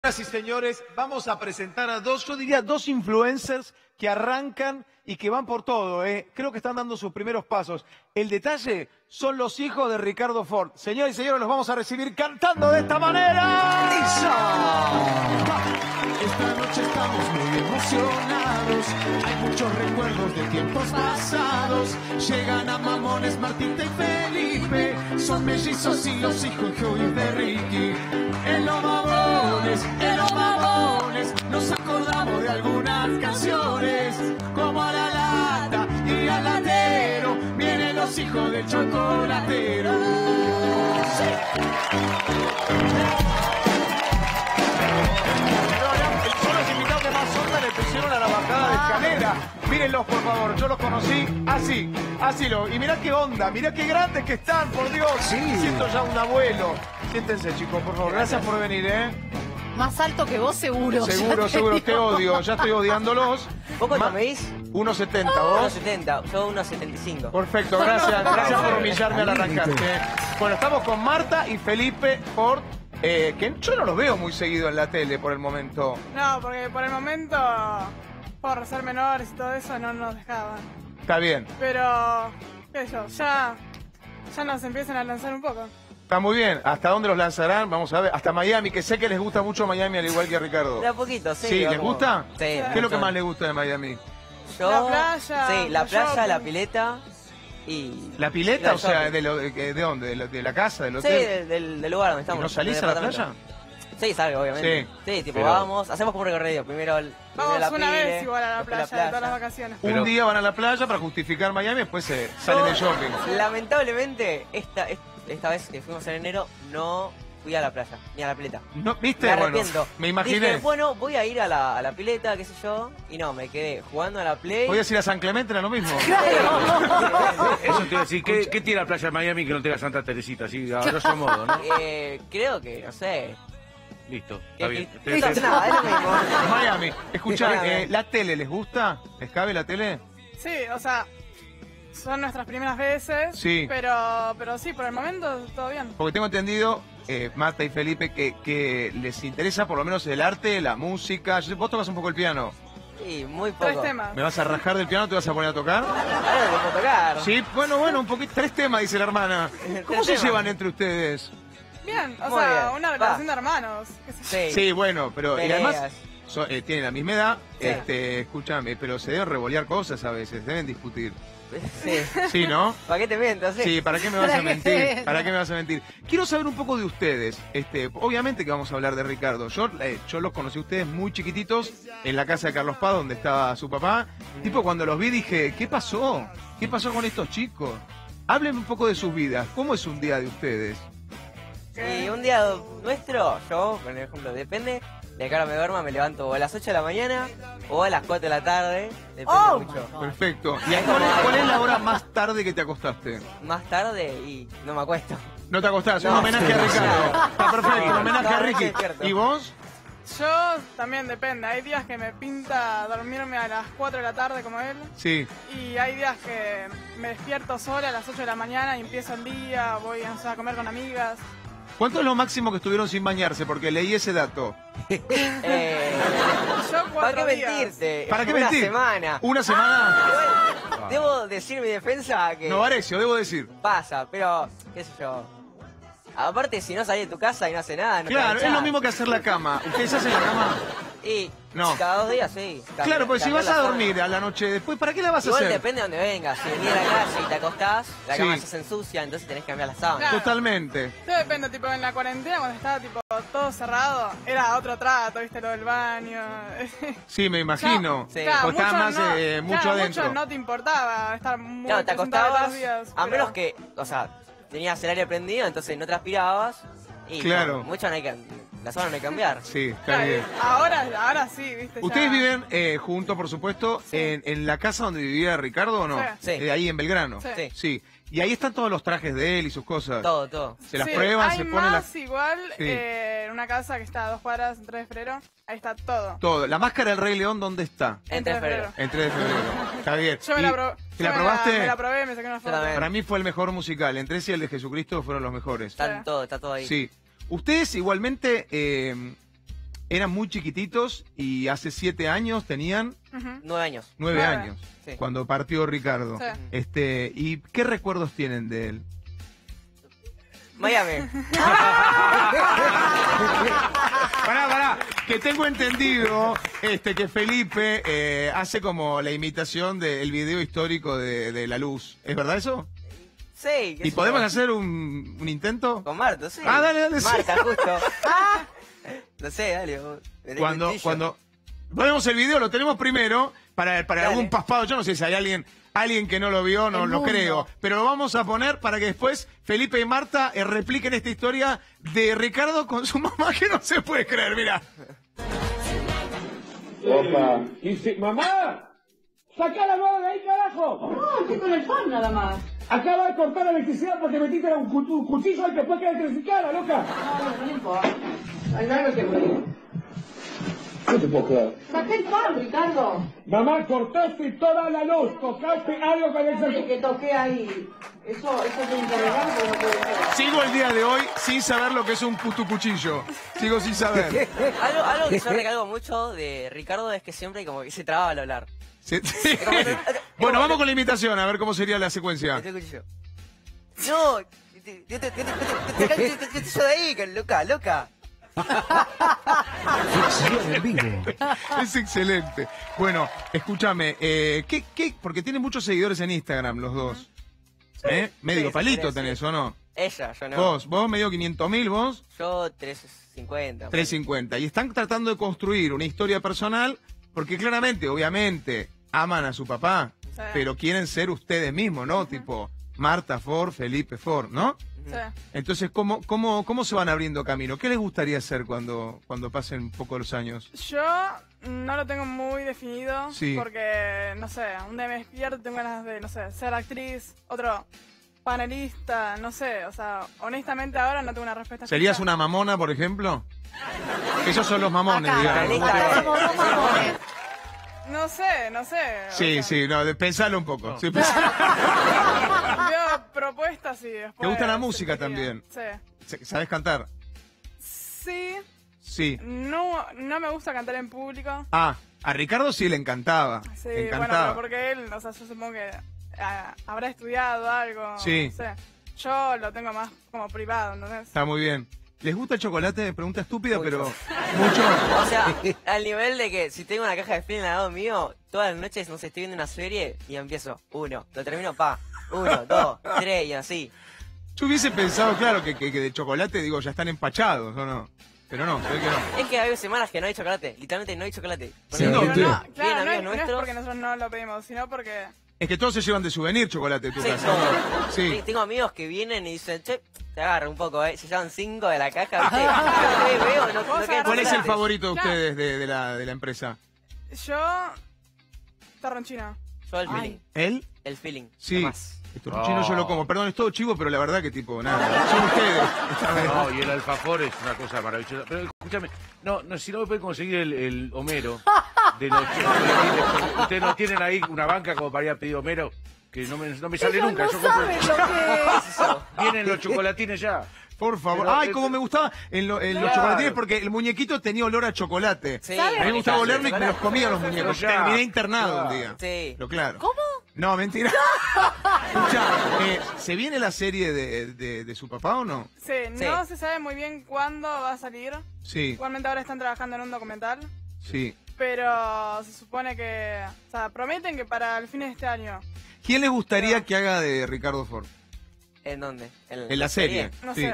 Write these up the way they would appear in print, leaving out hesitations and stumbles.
Señoras y señores, vamos a presentar a yo diría, dos influencers que arrancan y que van por todo, Creo que están dando sus primeros pasos. El detalle son los hijos de Ricardo Ford. Señoras y señores, los vamos a recibir cantando de esta manera. Esta noche estamos muy emocionados, hay muchos recuerdos de tiempos pasados. Llegan a Mamones, Martita y Felipe, son mellizos y los hijos de Joey y de Ricky. En los Mamones, nos acordamos de algunas canciones, como a la lata y al latero, vienen los hijos del chocolatero. Le pusieron a la bajada de escalera. Mírenlos, por favor, yo los conocí así. Y mirá qué onda, mirá qué grandes que están, por Dios. Sí. Siento ya un abuelo. Siéntense, chicos, por favor. Gracias por venir, Más alto que vos, seguro. Seguro, te odio. Ya estoy odiándolos. ¿Vos cuánto medís? 1,70, ¿vos? 1,70, yo 1,75. Perfecto, gracias por humillarme al arrancar. Bueno, estamos con Marta y Felipe Ford. Que yo no los veo muy seguido en la tele por el momento. No, porque por el momento, por ser menores y todo eso, no nos dejaban. Está bien. Pero, qué sé yo, ya nos empiezan a lanzar un poco. Está muy bien. ¿Hasta dónde los lanzarán? Vamos a ver. Hasta Miami, que sé que les gusta mucho Miami, al igual que a Ricardo. De a poquito, sí. ¿Sí? ¿Les gusta? Sí. ¿Qué es lo que más les gusta de Miami? La playa. Sí, la playa, shopping. la pileta y... ¿La pileta? el O sea, shopping. ¿de dónde? ¿De la casa? ¿Del Sí, hotel? del lugar donde estamos. ¿Y no salís a la playa? Sí, salgo, obviamente. Sí, tipo, pero- vamos, hacemos como un recorrido. Primero Vamos la una pile, vez igual a la después playa de todas las vacaciones. Un día van a la playa para justificar Miami, después salen de shopping. Lamentablemente, esta vez que fuimos en enero, no fui a la playa, ni a la pileta. ¿No? ¿Viste? Me Bueno, arrepiento. me imaginé. Dije, bueno, voy a ir a la pileta, qué sé yo, y no, me quedé jugando a la Play. Podías ir a San Clemente, era lo mismo. Eso te iba a decir, ¿qué tiene la playa de Miami que no tenga Santa Teresita? Así, a grosso modo, ¿no? Creo que, no sé. Listo, está bien. No, es lo mismo. Miami. Escuchá, Miami. ¿la tele les gusta? ¿Les cabe la tele? Sí, o sea, son nuestras primeras veces. Sí. Pero sí, por el momento todo bien. Porque tengo entendido, Marta y Felipe, que les interesa por lo menos el arte, la música. Vos tocas un poco el piano. Sí, muy poco. 3 temas. ¿Me vas a rajar del piano? ¿Te vas a poner a tocar? Ahora lo puedo tocar. Sí, bueno, un poquito. 3 temas, dice la hermana. ¿Cómo se temas. llevan entre ustedes? Bien, o Muy sea, bien. una relación de hermanos. qué sé yo. Sí, bueno, pero y Peleas. además tienen la misma edad. Sí. Escúchame, pero se deben revolear cosas a veces, deben discutir. Sí. Sí, ¿no? ¿Para qué te miento? Sí, ¿para qué me vas a mentir? ¿Para qué me vas a mentir? Quiero saber un poco de ustedes. Obviamente que vamos a hablar de Ricardo. Yo los conocí a ustedes muy chiquititos en la casa de Carlos Paz, donde estaba su papá. Tipo, cuando los vi dije, ¿qué pasó? ¿Qué pasó con estos chicos? Háblenme un poco de sus vidas. ¿Cómo es un día de ustedes? Y un día nuestro, yo, por ejemplo, depende de que ahora me duerma, me levanto o a las 8 de la mañana o a las 4 de la tarde. Depende mucho. Perfecto. ¿Y cuál es la hora más tarde que te acostaste? Más tarde y no me acuesto. No te acostaste, un No. homenaje a Ricardo. Está perfecto, un homenaje a No, Ricky. despierto. ¿Y vos? Yo también depende. Hay días que me pinta dormirme a las 4 de la tarde como él. Sí. Y hay días que me despierto sola a las 8 de la mañana y empiezo el día, voy a comer con amigas. ¿Cuánto es lo máximo que estuvieron sin bañarse? Porque leí ese dato. Yo ¿Para 4 qué días. mentirte? ¿Para qué Una mentir? semana. ¿Una semana? Debo decir mi defensa que Novarecio, debo decir. pasa, pero qué sé yo. Aparte, si no salís de tu casa y no hace nada, no te Claro, es echás. lo mismo que hacer la cama. ¿Ustedes hacen la cama? Y No. cada 2 días sí. Claro, porque si cambiar vas a la dormir zona. a la noche después, ¿para qué la vas a Igual hacer? depende de dónde vengas. Si venís a la casa y te acostás, la Sí. cama ya se ensucia, entonces tenés que cambiar la sábana. Claro. Totalmente. Todo depende, tipo, en la cuarentena cuando estaba tipo todo cerrado, era otro trato, viste, lo del baño. Sí, me imagino. Sí. Claro, Porque estabas más mucho claro, adentro. mucho no te importaba estar muy Claro, te presentable todos acostabas, los días. a pero- menos que, o sea, tenías el aire prendido, entonces no transpirabas. Y Claro. no, mucho no hay que, la sábana no hay que cambiar. Sí, está Claro, bien. ahora sí, viste. ¿Ustedes ya- viven juntos, por supuesto, en la casa donde vivía Ricardo o no? Sí. Sí. Ahí en Belgrano. Sí. Sí. Y ahí están todos los trajes de él y sus cosas. Todo. Se las Sí, prueban, hay se ponen más las... igual Sí. en una casa que está a 2 cuadras, en 3 de febrero. Ahí está todo. Todo. La máscara del Rey León, ¿dónde está? En 3 de febrero. El 3 de febrero. Está bien. Yo me ¿Y la probé. ¿Te la probaste? Me la probé, me saqué una foto. también. Para mí fue el mejor musical. Entre ese y el de Jesucristo fueron los mejores. Está todo ahí. Sí. Ustedes igualmente eran muy chiquititos y hace 7 años tenían 9 años. 9 años, Sí. cuando partió Ricardo. Sí. ¿Y qué recuerdos tienen de él? Miami. Pará, que tengo entendido que Felipe hace como la imitación del video histórico de La Luz. ¿Es verdad eso? Sí. ¿Y podemos hacer un intento? Con Marta, sí. Ah, dale, sí. Marta, justo. No sé, dale. vos. Cuando ponemos el video, lo tenemos primero para Dale. algún paspado. Yo no sé si hay alguien que no lo vio, no El lo mundo. creo. Pero lo vamos a poner para que después Felipe y Marta repliquen esta historia de Ricardo con su mamá, que no se puede creer, mira. Opa. Dice, mamá, ¡saca la mano de ahí, carajo! No, estoy con el fan nada más. Acaba de cortar la electricidad porque metiste un cuchillo y después queda electrificada, loca. No importa. Ay, no te puedo. No te puedo creer. Saqué el fan, Ricardo. Mamá, cortaste toda la luz, tocaste algo con El el... que toqué ahí. Eso tiene que arreglar porque no puede ser. Sigo el día de hoy sin saber lo que es un cuchillo. Sigo sin saber. Algo que yo recalco mucho de Ricardo es que siempre como que se traba al hablar. Sí. Bueno, vamos con la imitación, a ver cómo sería la secuencia. Este cuchillo. No, te cuchillo de ahí, que loca. Es excelente. Bueno, escúchame, ¿qué? Porque tienen muchos seguidores en Instagram los dos. Medio Sí, palito sí. tenés, ¿o no? Ella, yo no. Vos medio 500.000, vos Yo 350. 350. Y están tratando de construir una historia personal porque claramente, obviamente, aman a su papá, Sí. pero quieren ser ustedes mismos, ¿no? Tipo Marta Ford, Felipe Ford, ¿no? Sí. Entonces, ¿cómo se van abriendo camino? ¿Qué les gustaría hacer cuando pasen un poco los años? Yo no lo tengo muy definido Sí. porque, no sé, un día me despierto y tengo ganas de, no sé, ser actriz, otro panelista, no sé, o sea, honestamente ahora no tengo una respuesta. ¿Serías fija. una mamona, por ejemplo? Esos son los mamones, Acá, digamos. acá somos dos mamones. No sé. o Sí, sea, no, pensalo un poco. Sí, Veo propuestas y después... ¿Te gusta la música seguiría. también? Sí. ¿Sabes cantar? Sí, Sí. no me gusta cantar en público. Ah, a Ricardo sí le encantaba. Sí, Le bueno, encantaba. pero porque él, o sea, yo supongo que habrá estudiado algo. Sí. No sé. Yo lo tengo más como privado, ¿entendés? Está muy bien. ¿Les gusta el chocolate? Pregunta estúpida, Mucho. pero mucho. O sea, al nivel de que si tengo una caja de film al lado mío, todas las noches, no sé, estoy viendo una serie y empiezo, 1, lo termino, 1, 2, 3 y así. Yo hubiese pensado, claro, que de chocolate, digo, ya están empachados, ¿o no? Pero no, se ve que no. Es que hay semanas que no hay chocolate, literalmente no hay chocolate. Sí, Porque no, Pero vienen no, claro, no amigos es nuestros. porque nosotros no lo pedimos, sino porque... Es que todos se llevan de souvenir chocolate en tu Sí, casa. todo. Sí. Tengo amigos que vienen y dicen, che, te agarro un poco, se llevan 5 de la caja, ¿viste? Yo veo, no Vos quedan ¿Cuál es el chocolates. favorito de Claro. ustedes de la empresa? Yo... Torronchino. Yo el feeling, ¿Él? el feeling, Sí. no más. El torchino yo lo como. Perdón, es todo chivo, pero la verdad que tipo, nada. Son ustedes. Esta vez. No, y el alfajor es una cosa maravillosa. Pero escúchame, si no me pueden conseguir el Homero de los chocolatines. Ustedes no tienen ahí una banca como para ir a pedir Homero, que no me sale Ellos nunca. no Yo compro- saben lo que es. Vienen los chocolatines ya. Por favor. Pero Ay, es- como me gustaba en los Claro. chocolatines, porque el muñequito tenía olor a chocolate. Sí, A mí me gustaba sí, olerlo y me los comía los muñecos. Ya. Terminé internado un Claro. día. Sí. Lo claro. ¿Cómo? No, mentira. Escuchá, ¿se viene la serie de su papá o no? Sí, no se sabe muy bien cuándo va a salir. Sí, Igualmente ahora están trabajando en un documental. sí. Pero se supone que... O sea, prometen que para el fin de este año. ¿Quién le gustaría que haga de Ricardo Ford? ¿En dónde? En la serie. No Sí. sé.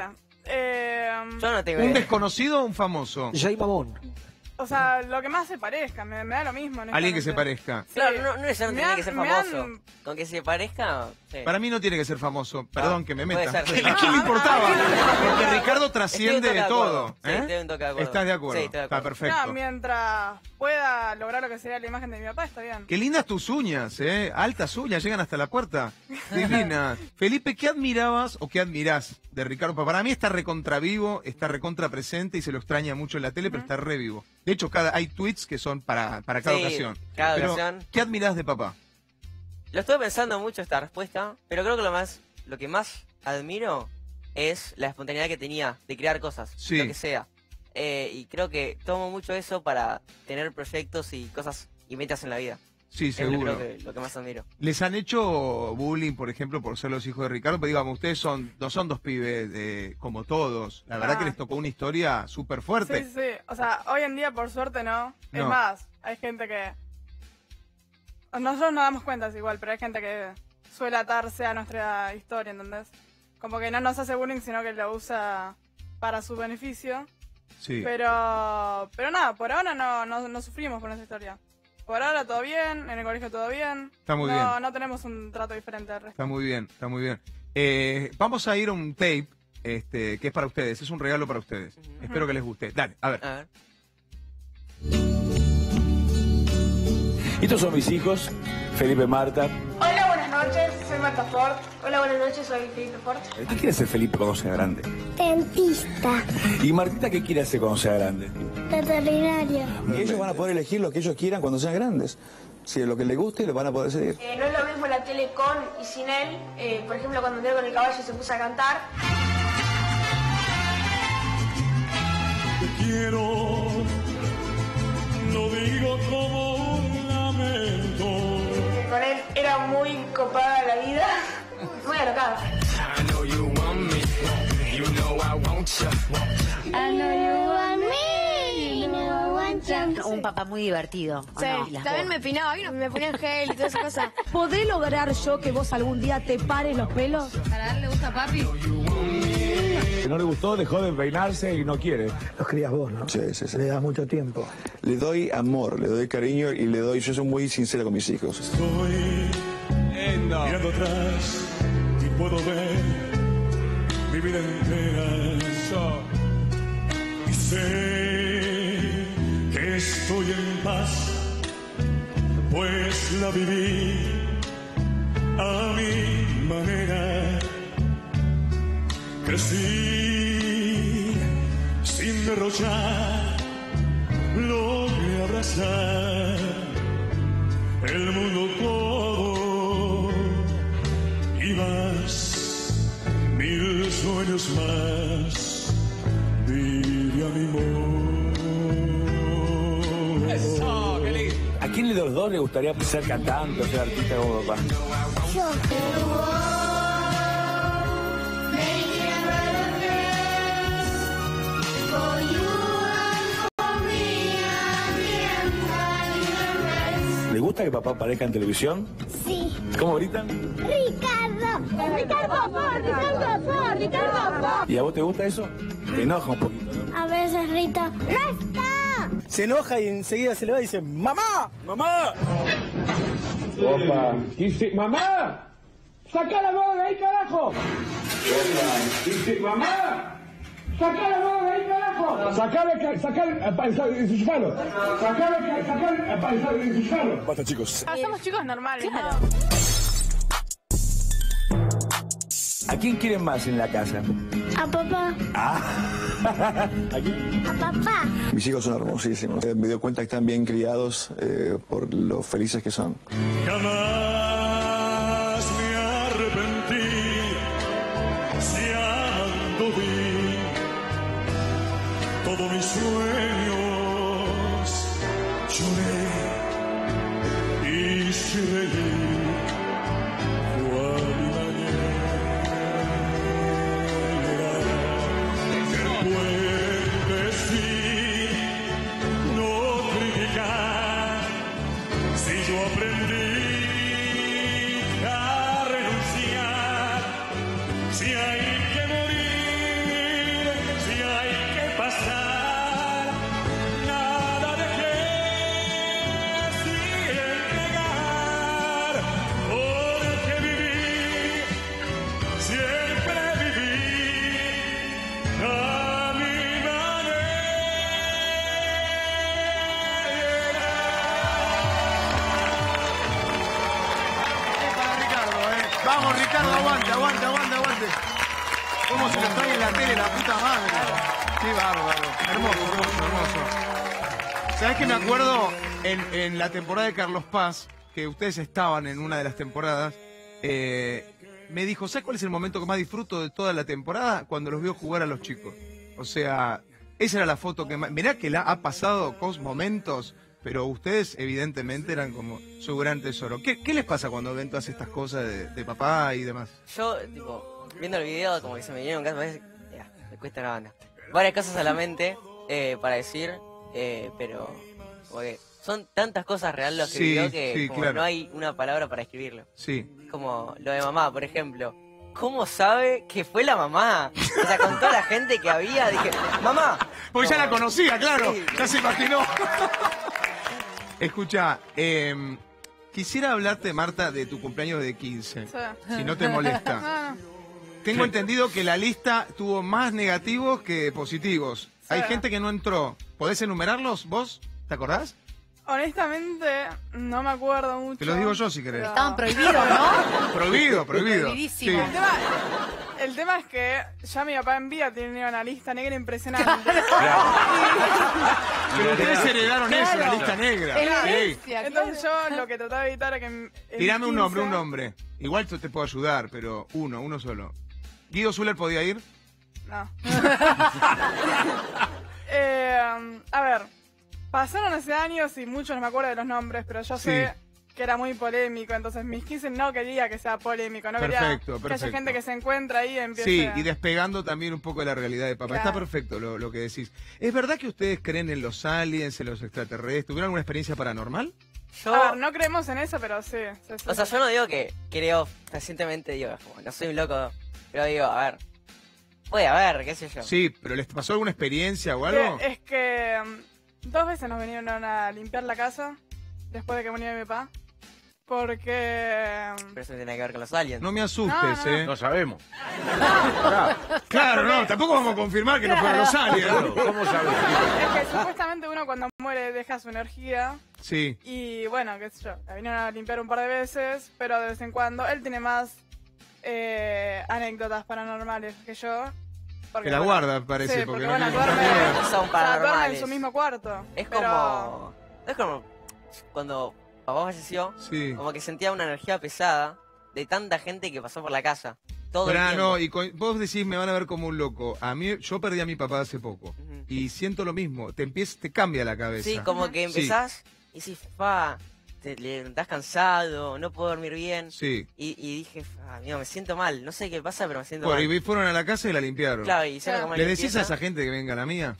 Yo no tengo ¿Un idea. desconocido o un famoso? O sea, lo que más se parezca, me da lo mismo. Alguien que se honestamente. parezca. Sí. Claro, no necesariamente Me tiene que ser han- me famoso. han- Con que se parezca, sí. Para mí no tiene que ser famoso. Perdón que me puede meta. ser. ¿A quién le importaba? Porque Ricardo Estoy trasciende un toque de acuerdo. todo. Sí, estoy un toque de acuerdo. ¿Estás de acuerdo? Sí, estoy de Está acuerdo. perfecto. No, mientras pueda lograr lo que sería la imagen de mi papá, está bien. Qué lindas tus uñas, ¿eh? Altas uñas, llegan hasta la puerta. Divinas. Felipe, ¿qué admirabas o qué admirás de Ricardo? Porque para mí está recontra vivo, está recontra presente y se lo extraña mucho en la tele, pero está re vivo. De hecho, hay tweets que son para cada Sí, ocasión. cada Pero, ocasión. ¿qué admirás de papá? Lo estuve pensando mucho esta respuesta, pero creo que lo que más admiro es la espontaneidad que tenía de crear cosas, Sí. lo que sea. y creo que tomo mucho eso para tener proyectos y cosas y metas en la vida. Sí, Es seguro. lo que más admiro. ¿Les han hecho bullying, por ejemplo, por ser los hijos de Ricardo? Pero digamos, ustedes no son dos pibes como todos. La verdad que les tocó una historia súper fuerte. Sí, sí. O sea, hoy en día, por suerte, no. Es No. más, hay gente que... Nosotros nos damos cuenta, es igual, pero hay gente que suele atarse a nuestra historia, ¿entendés? Como que no nos hace bullying, sino que lo usa para su beneficio. Sí. Pero nada, por ahora no sufrimos con esa historia. Por ahora todo bien, en el colegio todo bien. Está muy bien. No tenemos un trato diferente al resto. Está muy bien, está muy bien. Vamos a ir a un tape que es para ustedes, es un regalo para ustedes. Espero que les guste. Dale, a ver. A ver. Estos son mis hijos, Felipe y Marta. Hola, buenas noches, soy Marta Ford. Hola, buenas noches, soy Felipe Ford. ¿Qué quiere hacer Felipe cuando sea grande? Dentista, ¿Y Martita qué quiere hacer cuando sea grande? veterinario. Y ellos van a poder elegir lo que ellos quieran cuando sean grandes. Si es lo que les guste, lo van a poder seguir. No es lo mismo la tele con y sin él. Por ejemplo, cuando entré con el caballo se puso a cantar. Te quiero, lo digo como un lamento. Con él era muy copada la vida, muy alocada. I know you want me, you know I want you. Un papá muy divertido. ¿o no? Sí, también me pinaba, me ponía en gel y todas esas cosas. ¿Podré lograr yo que vos algún día te pares los pelos? ¿Para darle gusto a papi? Si no le gustó, dejó de peinarse y no quiere. Los crías vos, ¿no? Sí, sí, sí. Le das mucho tiempo. Le doy amor, le doy cariño y yo soy muy sincero con mis hijos. Estoy mirando atrás y puedo ver mi vida entera. Y sé que estoy en paz, pues la viví a mi manera. Crecí sin derrochar, logré abrazar el mundo todo y más, 1000 sueños más, vive a mi modo. ¿A quién de los dos le gustaría ser cantante o ser artista como papá? ¿Le gusta que papá aparezca en televisión? Sí. ¿Cómo gritan? Ricardo. Ricardo. ¿Y a vos te gusta eso? Te enoja un poquito, ¿no? A veces Rita. ¡No está! Se enoja y enseguida se le va y dice, ¡Mamá! ¡Mamá! Opa. Dice, mamá, saca la mano de ahí, carajo. Dice, mamá, saca la mano de ahí, carajo. Sacale, ensucialo. Sacale, ensucialo. Basta, chicos. Somos chicos normales, ¿no? ¿A quién quieren más en la casa? A papá. ¿A quién? A papá. Mis hijos son hermosísimos. Me doy cuenta que están bien criados por lo felices que son. Jamás me arrepentí, si anduve todos mis sueños, lloré y si reí, fue a mi manera. Puedes decir, no criticar, si yo aprendí a renunciar, si hay que morir, si hay que pasar, nada dejé sin entregar, porque viví, siempre viví a mi manera. Para Ricardo, Vamos, Ricardo, aguante. ¿Cómo se lo extraña en la tele, la puta madre? Qué bárbaro. Hermoso. ¿Sabés que me acuerdo en la temporada de Carlos Paz, que ustedes estaban en una de las temporadas, me dijo, ¿sabes cuál es el momento que más disfruto de toda la temporada? Cuando los veo jugar a los chicos. O sea, Esa era la foto que más... Mirá que la ha pasado momentos, pero ustedes evidentemente eran como su gran tesoro. ¿Qué les pasa cuando ven todas estas cosas de papá y demás? Yo, tipo, viendo el video, como que se me vinieron casos, me cuesta una banda. Varias cosas a la mente para decir, pero como que son tantas cosas reales los que vivió que como no hay una palabra para escribirlo. Sí. Como lo de mamá, por ejemplo. ¿Cómo sabe que fue la mamá? O sea, con toda la gente que había, dije, ¡mamá! Pues ya la conocía, claro, ya se imaginó. Escucha, quisiera hablarte, Marta, de tu cumpleaños de 15, si no te molesta. Tengo entendido que la lista tuvo más negativos que positivos. Hay gente que no entró. ¿Podés enumerarlos vos? ¿Te acordás? Honestamente, no me acuerdo mucho. Te lo digo yo si querés. Pero... Estaban prohibidos, ¿no? Prohibido. Prohibidísimo. Sí. El tema es que ya mi papá en vida tenía una lista negra impresionante. Pero ustedes heredaron eso, la lista negra. Sí. Entonces yo lo que trataba de evitar era que... Tirame un nombre. Igual te puedo ayudar, pero uno solo. ¿Guido Zuller podía ir? No. A ver, pasaron hace años y muchos no me acuerdo de los nombres, pero yo sé que era muy polémico, entonces mis 15 no quería que sea polémico, no quería que haya gente que se encuentra ahí y empiece... Sí, y despegando también un poco de la realidad de papá. Claro. Está perfecto lo que decís. ¿Es verdad que ustedes creen en los aliens, en los extraterrestres? ¿Tuvieron alguna experiencia paranormal? A ver, no creemos en eso, pero sí. O sea, yo no digo que creo recientemente, digo, como, no soy un loco, pero digo, a ver, puede haber, qué sé yo. Sí, pero ¿les pasó alguna experiencia o algo? Es que 2 veces nos vinieron a limpiar la casa después de que murió mi papá. Porque... Pero eso no tiene que ver con los aliens. No me asustes, No. No sabemos. Claro, no, tampoco vamos a confirmar que no fueron los aliens. ¿Cómo sabes? Es que supuestamente uno cuando muere deja su energía. Sí. Y bueno, qué sé yo, la vinieron a limpiar un par de veces, pero de vez en cuando él tiene más anécdotas paranormales que yo. Porque, Que la guarda, parece. Sí, porque no bueno, quiere- duerme, Son paranormales. duerme en su mismo cuarto. Es pero... como cuando papá falleció, Sí. como que sentía una energía pesada de tanta gente que pasó por la casa. Todo Pero, el tiempo. no, y vos decís, me van a ver como un loco. A mí, yo perdí a mi papá hace poco. Y siento lo mismo. Te cambia la cabeza. Sí, como que empezás y decís, te levantás cansado, no puedo dormir bien. Sí. Y dije, amigo, me siento mal. No sé qué pasa, pero me siento Bueno, mal. y fueron a la casa y la limpiaron. Claro, y hicieron como ¿Le la decís a limpieza. esa gente que venga a la mía?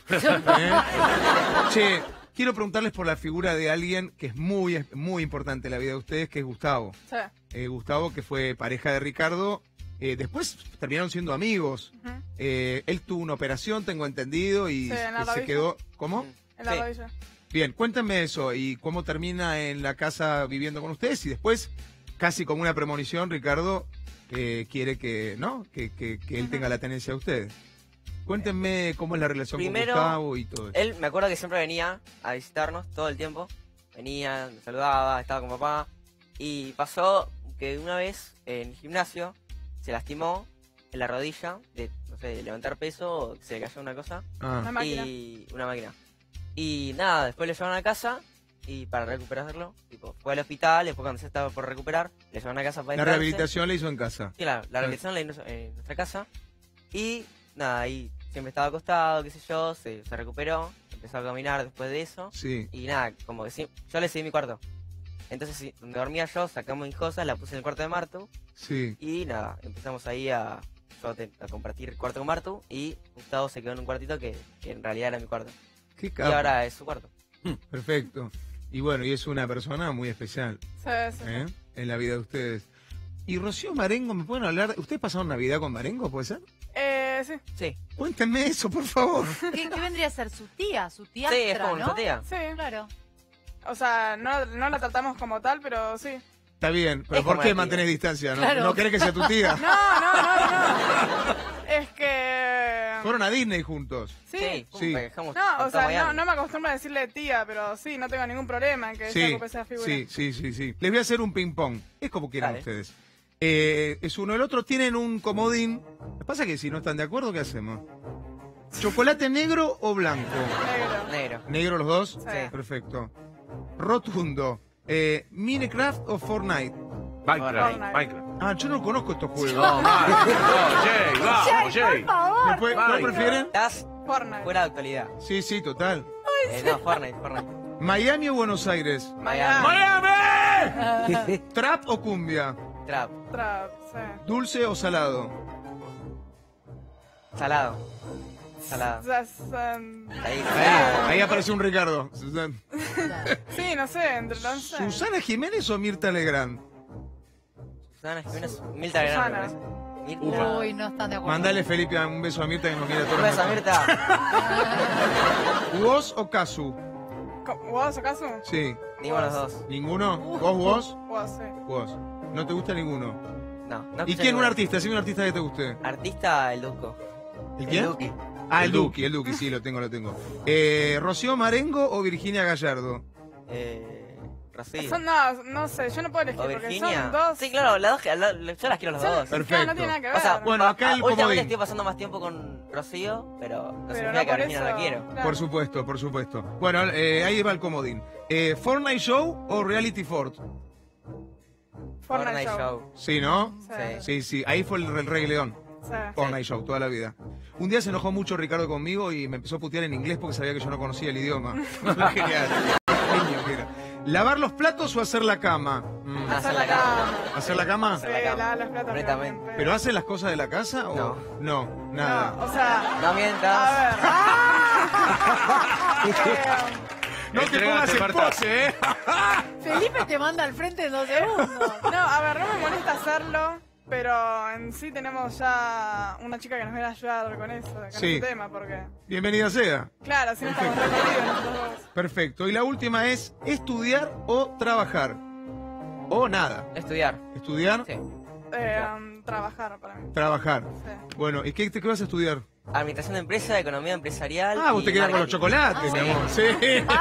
Che, quiero preguntarles por la figura de alguien que es muy, muy importante en la vida de ustedes, que es Gustavo. Sí. Gustavo, que fue pareja de Ricardo. Después terminaron siendo amigos. Él tuvo una operación, tengo entendido, y Sí, en la se rodilla. quedó... ¿Cómo? En la rodilla. Bien, cuéntenme eso y cómo termina en la casa viviendo con ustedes y después, casi como una premonición, Ricardo quiere que, ¿no? Que él tenga la tenencia de ustedes. Cuéntenme cómo es la relación Primero, con Gustavo y todo eso. Él, me acuerdo que siempre venía a visitarnos todo el tiempo. Venía, me saludaba, estaba con papá. Y pasó que una vez en el gimnasio se lastimó en la rodilla de, no sé, de levantar peso o se le cayó una cosa. Una máquina. Una máquina. Y nada, después le llevaron a casa y para recuperarlo, tipo, fue al hospital, después cuando se estaba por recuperar, le llevaron a casa para La descansar. rehabilitación la hizo en casa. Sí, la rehabilitación la hizo en nuestra casa. Y nada, ahí siempre estaba acostado, qué sé yo, se recuperó, empezó a caminar después de eso. Sí. Y nada, como que yo le seguí mi cuarto. Entonces, donde dormía yo, sacamos mis cosas, la puse en el cuarto de Martu. Sí. Y nada, empezamos ahí a compartir cuarto con Martu. Y Gustavo se quedó en un cuartito que en realidad era mi cuarto. Qué Y capo. ahora es su cuarto. Perfecto. Y bueno, y es una persona muy especial Sí. en la vida de ustedes. Y Rocío Marengo, ¿me pueden hablar? ¿Ustedes pasaron Navidad con Marengo, puede ser? Sí. Sí. Cuéntenme eso, por favor. ¿Qué vendría a ser? ¿Su tía? ¿Su tía? Sí, es como nuestra tía. Sí. Claro. O sea, no la tratamos como tal, pero sí. Está bien, pero Es ¿por como qué la tía. mantenés distancia? ¿No, Claro. ¿No querés que sea tu tía? No. Es que... Fueron a Disney juntos. Sí. Sí. Dejamos, No, o cortamos sea, Miami. no me acostumbro a decirle tía, pero sí, no tengo ningún problema en que se ocupe esa figura. Sí. Les voy a hacer un ping-pong. Es como quieran Dale. ustedes. Es uno. El otro tienen un comodín. Lo que pasa es que si no están de acuerdo, ¿qué hacemos? ¿Chocolate negro o blanco? Negro. ¿Negro los dos? Sí. Perfecto. Rotundo. ¿Minecraft o Fortnite? Minecraft. Ah, yo no conozco estos juegos. No, Jay, vamos, Jay. ¿Cuál prefieren? ¿Estás Fortnite. Fuera de actualidad. Sí, sí, total. No, Fortnite. ¿Miami o Buenos Aires? Miami. ¡Miami! ¿Trap o cumbia? Trap. Trap, sí. ¿Dulce o salado? Salado. Ahí apareció un Ricardo. Sí, no sé, entre los... ¿Susana Jiménez o Mirta Legrand? Susana Jiménez, Mirta Legrand, me parece. Uy, no están de acuerdo. Mandale, Felipe, un beso a Mirta que nos mira todo. Un beso a Mirta. ¿Vos o Casu? ¿Vos o Casu? Sí. Ninguno de los dos. ¿Ninguno? ¿Vos? Vos, sí. Vos. ¿No te gusta ninguno? No. ¿Y quién? ¿Un artista? Decime un artista que te guste. Artista, el Duco. ¿El quién? El Duki. Ah, el Duki, sí, lo tengo. ¿Rocío Marengo o Virginia Gallardo? Rocío. No sé, yo no puedo elegir ¿O porque Virginia? son dos. Sí, claro, yo las quiero las dos. Perfecto. No tiene nada que ver. O sea, bueno, acá el últimamente comodín. estoy pasando más tiempo con Rocío, pero no significa no que a por Virginia no la eso, quiero. claro. Por supuesto. Bueno, ahí va el comodín. ¿Fortnite Show o Reality Ford? Fortnite Show. Sí, ¿no? Sí. Sí. Ahí fue el Rey León. Sí. Fortnite Show, toda la vida. Un día se enojó mucho Ricardo conmigo y me empezó a putear en inglés porque sabía que yo no conocía el idioma. Genial. Genio que era. ¿Lavar los platos o hacer la cama? Hacer la cama. ¿Hacer la cama? Sí, lavar los platos. Completamente. ¿Pero hacen las cosas de la casa o no? Nada. No, o sea... No mientas. A ver. No te pongas en pose, Felipe te manda al frente en 2 segundos. No, a ver, no me molesta hacerlo, pero en sí tenemos ya una chica que nos viene a ayudar con eso, con ese tema, porque... Bienvenida sea. Claro, si no estamos recorridos nosotros dos. Perfecto. Y la última es, ¿estudiar o trabajar? O nada. Estudiar. ¿Estudiar? Sí. Trabajar para mí. Trabajar. Sí. Bueno, ¿y qué vas a estudiar? Administración de empresa, economía empresarial. Ah, vos te quedás con los chocolates, mi amor. Sí.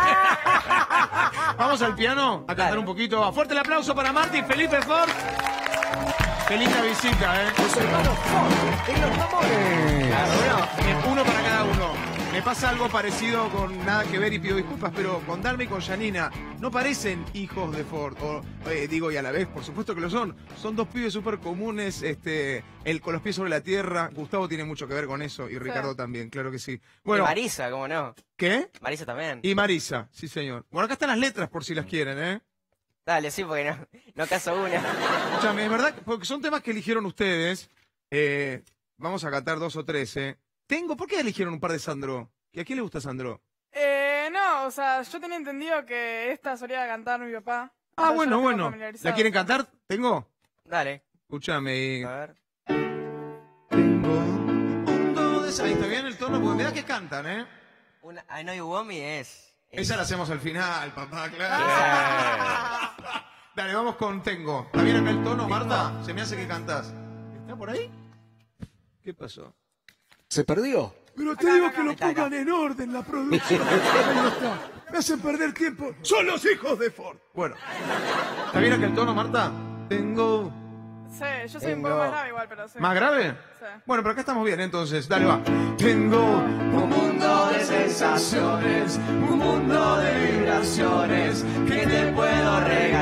Vamos al piano a cantar un poquito. Fuerte el aplauso para Martín Felipe Ford. Qué linda visita, ¿eh? Los hermanos Ford en Los Mamones. Claro, bueno, uno para cada uno. Me pasa algo parecido con nada que ver y pido disculpas, pero con Dalma y con Janina no parecen hijos de Ford. Digo, y a la vez, por supuesto que lo son. Son dos pibes súper comunes, con los pies sobre la tierra. Gustavo tiene mucho que ver con eso y Ricardo también, claro que sí. Bueno, y Marisa, ¿cómo no? ¿Qué? Marisa también. Y Marisa, sí señor. Bueno, acá están las letras por si las quieren, ¿eh? Dale, sí, porque no caso una. Escúchame, es verdad, porque son temas que eligieron ustedes. Vamos a catar 2 o 3, ¿eh? ¿Por qué eligieron un par de Sandro? ¿Y a quién le gusta Sandro? No, o sea, yo tenía entendido que esta solía cantar mi papá. Ah, Entonces yo bueno. la tengo familiarizado. ¿La quieren cantar? ¿Tengo? Dale. Escúchame. A ver. Ahí está bien el tono, porque me da que cantan, ¿eh? Una I Know You Want Me es... Esa la hacemos al final, papá, claro. Dale, vamos con Tengo. ¿Está bien acá el tono, Marta? Se me hace que cantás. ¿Está por ahí? ¿Qué pasó? ¿Se perdió? Pero te digo que lo pongan en orden la producción. Ahí está. Me hacen perder tiempo. Son los hijos de Ford. Bueno. ¿Está bien acá el tono, Marta? Tengo... Sí, yo soy un poco más grave igual, pero sí. ¿Más grave? Sí. Bueno, pero acá estamos bien, entonces. Dale, va. Tengo un mundo de sensaciones, un mundo de vibraciones que te puedo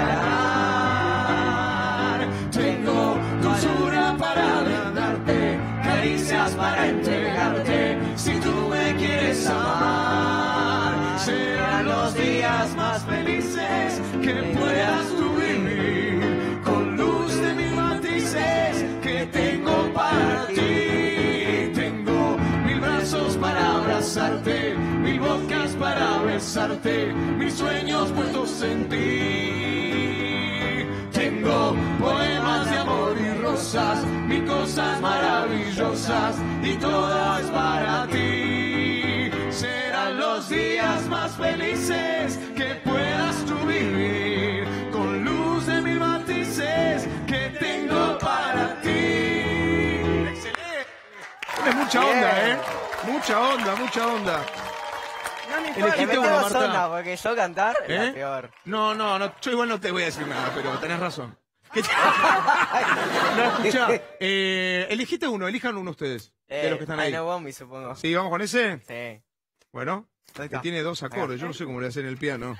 regalar. Tengo dulzura para darte, caricias para entregarte. Si tú me quieres amar, serán los días más felices que puedas tú vivir. Con luz de mil matices que tengo para ti. Tengo 1000 brazos para abrazarte, 1000 bocas para besarte, 1000 sueños puestos en ti. Tengo poemas de amor y rosas, 1000 cosas maravillosas y todas para ti. Serán los días más felices que puedas tú vivir, con luz de 1000 matices que tengo para ti. ¡Excelente! Tienes mucha onda, ¿eh? Mucha onda. No, ni Elegiste uno, Marta. Onda, porque yo cantar es la peor. No, yo igual no te voy a decir nada, pero tenés razón. No, escuchá, elegiste uno, elijan uno ustedes, de los que están ahí. I Know Want Me, supongo. ¿Sí, vamos con ese? Sí. Bueno, que tiene 2 acordes, yo no sé cómo le hacen en el piano.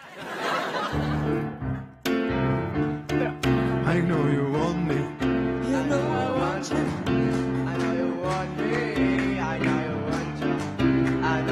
I know you want me. I know I want you. I know you want me. I know you want you. I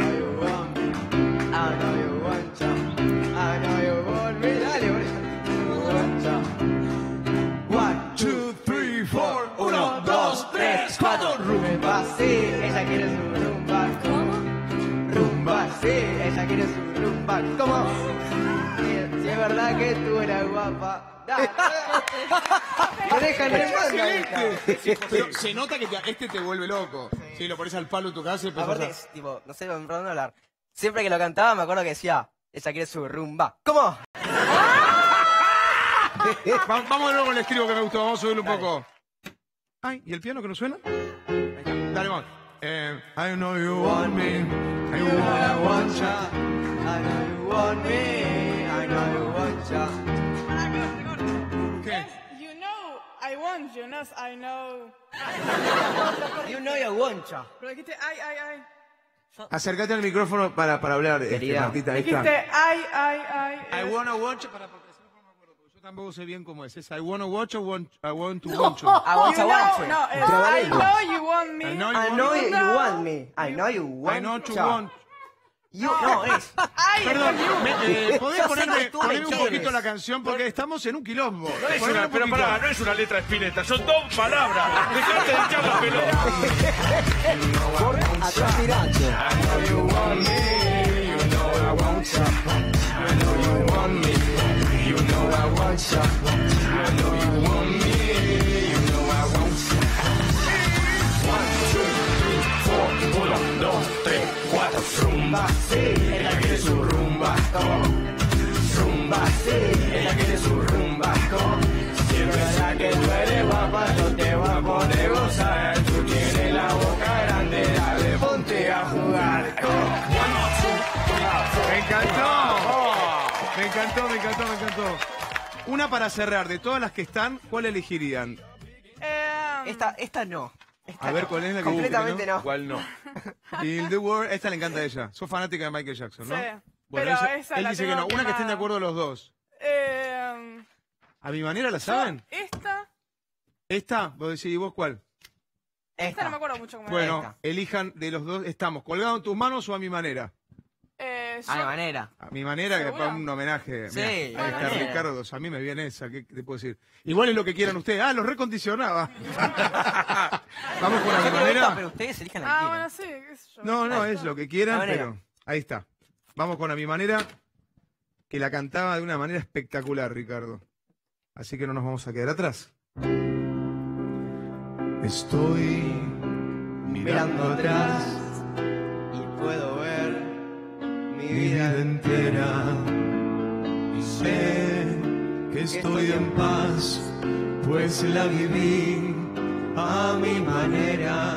rumba. ¿Cómo? Si es verdad que tú eras guapa. Me dejan en manga. Pero se nota que este te vuelve loco. Si lo pones al palo en tu casa y aparte es, tipo, no sé, me perdón hablar. Siempre que lo cantaba me acuerdo que decía, ella quiere su rumba. ¿Cómo? Vamos de nuevo con el estribo que me gustó, vamos a subirlo un poco. Ay, ¿y el piano que no suena? Dale, vamos. I know you want me, I want ya. I know you want me, I know you want ya. ¿Qué? You know, I want you, no es I know. You know you want ya. Pero dijiste ay. Acércate al micrófono para hablar, Martita, ahí está. Dijiste ay. I wanna watch, porque no me acuerdo, porque yo tampoco sé bien cómo es. ¿Es I wanna watch o I want to watch you? I want to watch you. No, I know you want me. I know you want me. I know you want I know to ya. want. No, es. Perdón, ¿podés ponerme un poquito la canción? Porque estamos en un quilombo. No es una, pero pará, no es una letra de Spinetta, son dos palabras. Dejate de echar la pelota. Por Atrás Mirando. I know you want me, you know I want ya. I know you want me, you know I want ya. I know you want me, you know I want ya. 1, 2, 3, 4, 1, 2, 3, 4. Rumba, sí, ella quiere su rumba. Rumba, sí, ella quiere su rumba. Si es verdad que tú eres guapa, yo te voy a poner gozar. Tú tienes la boca grande, dale, ponte a jugar. Me encantó. Una para cerrar, de todas las que están, ¿cuál elegirían? Esta no. A ver, ¿cuál es la que completamente no? ¿Cuál no? In the World, esta le encanta a ella. Sos fanática de Michael Jackson, ¿no? Sí. Bueno, Pero esa él la dice que tengo no. Una que estén de quemada. acuerdo los dos. ¿A mi manera la saben? Esta ¿Esta? Vos decís, ¿y vos cuál? no me acuerdo mucho cómo era. Bueno, elijan de los dos. ¿Estamos colgados en tus manos o a mi manera? A mi manera. A mi manera, que ¿Seguro? para un homenaje. Sí, Mirá, a ahí mi está manera. Ricardo, a mí me viene esa, ¿qué te puedo decir? Igual es lo que quieran ustedes. Ah, los recondicionaba. Vamos con a mi manera. Pero ustedes elijan la que quieran. Bueno, sí, qué sé yo. No, es lo que quieran, A manera. pero ahí está. Vamos con a mi manera, que la cantaba de una manera espectacular, Ricardo. Así que no nos vamos a quedar atrás. Estoy mirando atrás Y puedo ver mi mi vida vida entera y sé que estoy en paz, pues la viví a mi manera.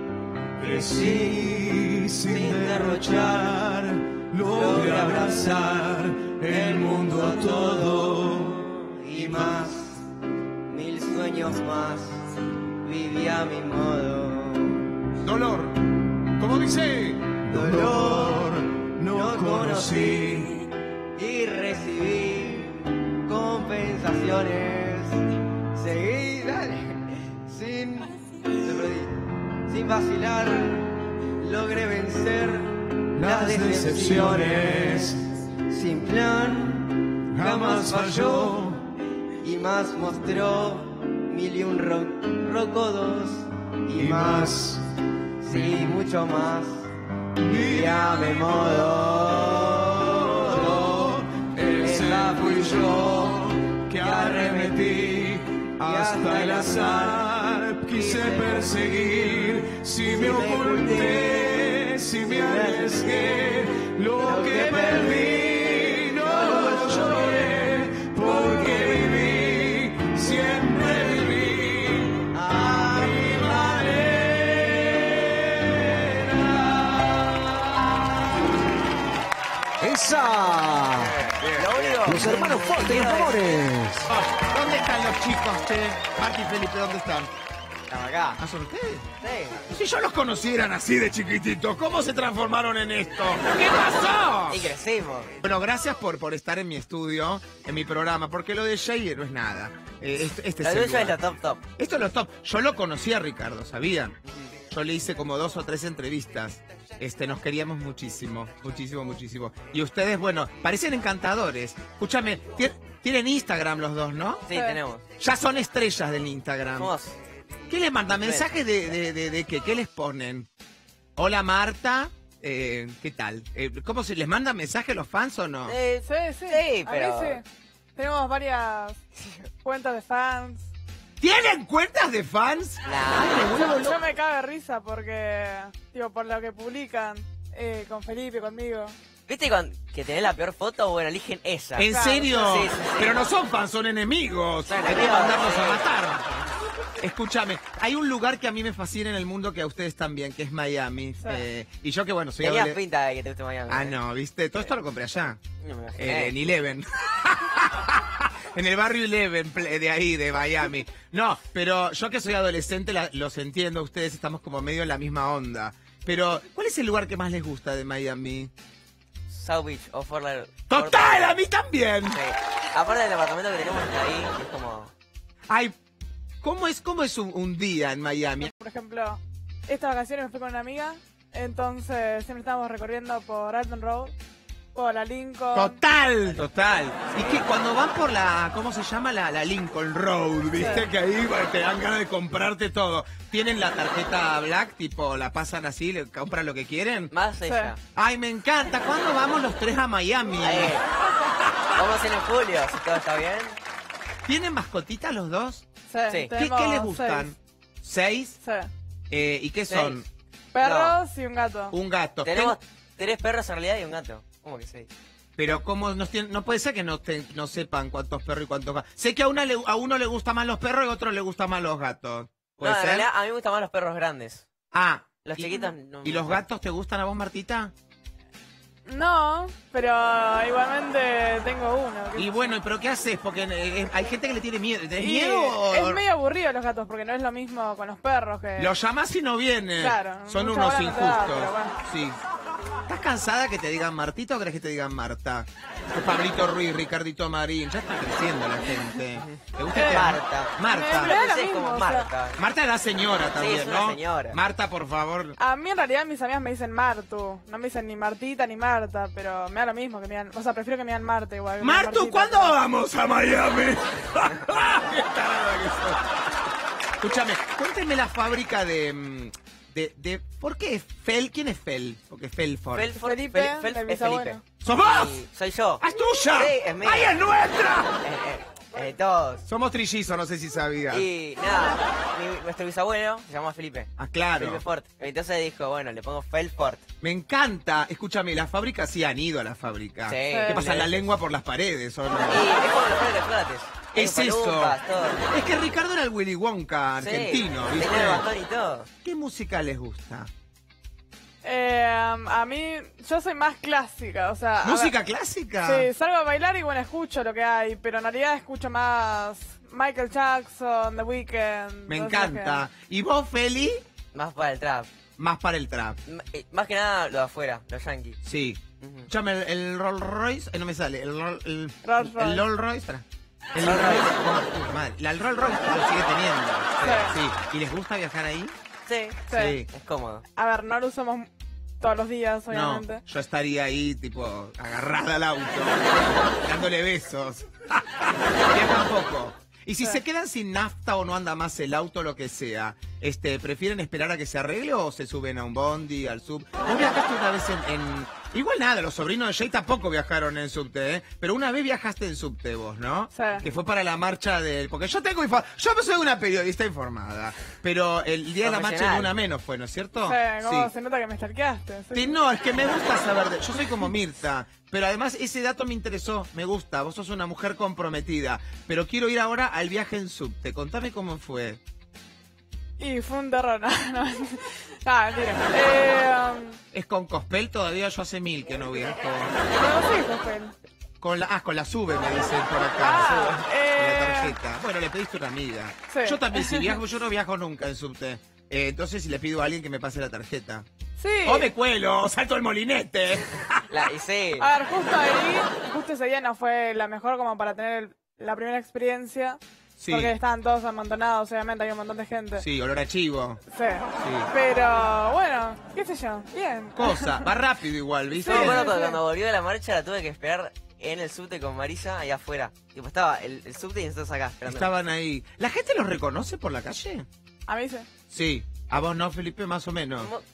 Crecí sin derrochar, logré abrazar el mundo todo y más, 1000 sueños más, viví a mi modo. Dolor, como dice. dolor no conocí. Y recibí compensaciones. Seguí, dale, sin vacilar, logré vencer Las decepciones Sin plan, jamás falló. y más mostró 1001 rocodos Y más, sí, mucho más. Y a mi modo, esa fui yo que arremetí hasta el azar. Quise perseguir, si me oculté, si me arriesgué, lo que perdí no lo lloré, porque viví, siempre viví a mi manera. ¡Esa! Los hermanos Forte, los amores. ¿Dónde están los chicos, Marti y Felipe, ¿dónde están? Estamos acá. ¿Ah, son ustedes? Sí. Si yo los conocieran así de chiquititos, ¿cómo se transformaron en esto? ¿Qué pasó? Y crecimos. Bueno, gracias por estar en mi estudio, en mi programa, porque lo de Jay no es nada. Este es La el tuya es lugar. la top. Esto es lo top. Yo lo conocí a Ricardo, ¿sabían? Yo le hice como 2 o 3 entrevistas. Nos queríamos muchísimo, muchísimo. Y ustedes, bueno, parecen encantadores. Escúchame, tienen Instagram los dos, ¿no? Sí, tenemos. Ya son estrellas del Instagram. Somos ¿Qué les mandan? ¿Mensajes de qué? ¿Qué les ponen? Hola Marta, ¿qué tal? ¿Cómo se les manda mensaje a los fans o no? Sí, pero... A mí sí. Tenemos varias cuentas de fans. ¿Tienen cuentas de fans? Yo me cago de risa porque, tipo, por lo que publican con Felipe, conmigo. ¿Viste que tenés la peor foto? Bueno, eligen esa. ¿En serio? Sí. Pero no son fans, son enemigos. Claro, Hay que claro. mandarlos a matar. Escúchame, hay un lugar que a mí me fascina en el mundo que a ustedes también, que es Miami. Y yo que bueno, soy Tenías adolescente. pinta de que te guste Miami. Ah, no, ¿viste? Todo esto lo compré allá. No me imaginé. En Eleven. En el barrio Eleven de ahí, de Miami. No, pero yo que soy adolescente los entiendo, ustedes estamos como medio en la misma onda. Pero, ¿cuál es el lugar que más les gusta de Miami? South Beach o Fort Lauderdale. ¡Total! ¡A mí también! Sí. Aparte del departamento que tenemos ahí, es como... Ay, ¿cómo es un día en Miami? Por ejemplo, estas vacaciones me fui con una amiga, entonces siempre estábamos recorriendo por Alton Road, por la Lincoln. Total. Y que cuando van por la, ¿cómo se llama? La Lincoln Road, ¿viste? Sí. Que ahí te dan ganas de comprarte todo. ¿Tienen la tarjeta Black? Tipo, la pasan así, le compran lo que quieren. Más ella. Ay, me encanta. ¿Cuándo vamos los tres a Miami? Vamos a ir en julio, si todo está bien. ¿Tienen mascotitas los dos? Sí. ¿Qué les gustan? ¿6? Sí. ¿Y qué son? Perros y un gato. Un gato. Tenemos 3 perros en realidad y un gato. ¿Cómo que 6? Pero ¿cómo no puede ser que no sepan cuántos perros y cuántos gatos? Sé que a uno le gustan más los perros y a otro le gustan más los gatos. No, en realidad a mí me gustan más los perros grandes. Ah. Los chiquitos no. ¿Y los gatos te gustan a vos, Martita? No, pero igualmente tengo uno. Y bueno, ¿pero qué haces? Porque hay gente que le tiene miedo. ¿Tenés miedo? Es medio aburrido los gatos, porque no es lo mismo con los perros que... Los llamás y no vienen. Claro. Son mucha unos hora no te da, injustos. pero bueno. Sí. ¿Estás cansada que te digan Martita o crees que te digan Marta? Pablito Ruiz, Ricardito Marín, ya está creciendo la gente. ¿Te gusta que Marta. Marta. Me da lo Es mismo, como o sea, Marta. Marta es la señora también, es una ¿no? señora. Marta, por favor. A mí en realidad mis amigas me dicen Martu, no me dicen ni Martita ni Marta, pero me da lo mismo que me digan, o sea, prefiero que me digan Marta igual. que me digan Martu, Martita, ¿cuándo pero- vamos a Miami? Qué tarada que sos. Escúchame, cuénteme la fábrica de ¿por qué Fel? ¿Quién es Fel? Porque Felford. Felipe, del es bisabuelo. Felipe. ¿Sos vos? Y soy yo. ¡Ah, es tuya! Sí, es mía. ¡Ay, es nuestra! Todos. Somos trillizos, no sé si sabía. Y nada, nuestro bisabuelo se llama Felipe. Ah, claro. Felipe Fort. Entonces dijo, bueno, le pongo Felfort. Me encanta. Escúchame, la fábrica sí han ido a la fábrica. Sí. ¿Qué pasa? La lengua por las paredes, ¿o no? Y es como los de chocolates. Es Hay eso. pelucas, todo. Es que Ricardo era el Willy Wonka argentino, Sí, ¿viste? tenía el bastón y todo. ¿Qué música les gusta? A mí, yo soy más clásica, o sea... a ¿Música ver, clásica? Sí, salgo a bailar y bueno, escucho lo que hay, pero en realidad escucho más Michael Jackson, The Weeknd. Me toda esa encanta. ¿Y vos, Feli? Más para el trap. Más para el trap. Más que nada lo de afuera, los yankees. Sí. Escúchame, el Rolls Royce, no me sale. El Rolls Royce. Rolls Royce, espera. El Rolls Royce, madre. La Rolls Royce lo sigue teniendo. Sí. ¿Y les gusta viajar ahí? Sí. Sí. Es cómodo. A ver, no lo usamos todos los días, obviamente. No, yo estaría ahí, tipo, agarrada al auto, dándole besos. Viajan poco. Y si se quedan sin nafta o no anda más el auto, lo que sea, ¿prefieren esperar a que se arregle o se suben a un bondi, al sub? ¿Vos viajaste una vez en... Igual nada, los sobrinos de Jay tampoco viajaron en subte, ¿eh? Pero una vez viajaste en subte vos, ¿no? Sí. Que fue para la marcha del... Porque yo tengo yo soy una periodista informada, pero el día de la marcha de Una Menos fue, ¿no es cierto? Sí, ¿cómo se nota que me stalkeaste? Sí, no, es que me gusta saber yo soy como Mirta, pero además ese dato me interesó, me gusta, vos sos una mujer comprometida, pero quiero ir ahora al viaje en subte, contame cómo fue. Y fue un terror, mentira. ¿Es con Cospel todavía? Yo hace 1000 que no viajo. No, sí, Cospel. Con la sube, me dicen por acá. Con la tarjeta. Bueno, le pediste a una amiga. Sí. Yo también, si viajo, yo no viajo nunca en subte. Entonces, si le pido a alguien que me pase la tarjeta. Sí. O me cuelo, o salto el molinete. Y sí. A ver, justo ese día no fue la mejor como para tener la primera experiencia. Sí. Porque estaban todos amontonados, obviamente, hay un montón de gente. Sí, olor a chivo. Sí. Pero, bueno, qué sé yo, bien. Cosa, va rápido igual, ¿viste? Sí, bueno, cuando volvió de la marcha la tuve que esperar en el subte con Marisa allá afuera. Tipo, estaba el subte y nosotros acá esperando. Estaban ahí. ¿La gente los reconoce por la calle? A mí sí. Sí. ¿A vos no, Felipe? Más o menos.